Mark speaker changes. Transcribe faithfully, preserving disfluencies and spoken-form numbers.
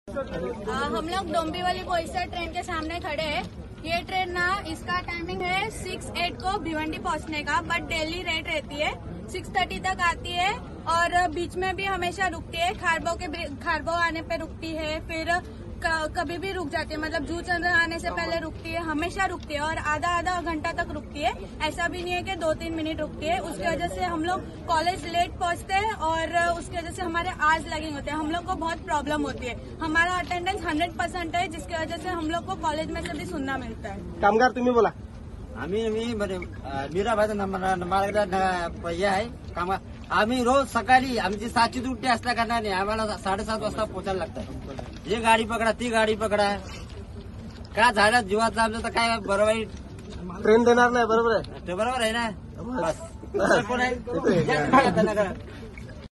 Speaker 1: हम लोग डोंबिवली बोईसर ट्रेन के सामने खड़े हैं। ये ट्रेन ना इसका टाइमिंग है सिक्स एट को भिवंडी पहुंचने का, बट डेली रेट रहती है सिक्स थर्टी तक आती है और बीच में भी हमेशा रुकती है। खारबो के खारबो आने पे रुकती है, फिर कभी भी रुक जाती है, मतलब जू चंद्र आने से पहले रुकती है, हमेशा रुकती है और आधा आधा घंटा तक रुकती है। ऐसा भी नहीं है कि दो तीन मिनट रुकती है। उसकी वजह से हम लोग कॉलेज लेट पहुंचते हैं और उसकी वजह से हमारे आज लगे होते हैं। हम लोग को बहुत प्रॉब्लम होती है। हमारा अटेंडेंस हंड्रेड परसेंट है, जिसकी वजह से हम लोग को कॉलेज में से भी सुनना मिलता है।
Speaker 2: कामगार तुम्ही बोला।
Speaker 3: आम्ही मी मीराबाईचा नंबर पहिया आहे कामगार। आम्ही रोज सकाळी आमची सातची ड्युटी असल्या कारणाने आम्हाला साडेसात वाजता पोहोचायला लागतं। ही गाडी पकडा ती गाडी पकडा, काय झालं जीवात लाभलं तर काय बरं वाईट
Speaker 2: ट्रेन देणार नाही, बरोबर आहे
Speaker 3: ते बरोबर आहे ना। बस कोण आहे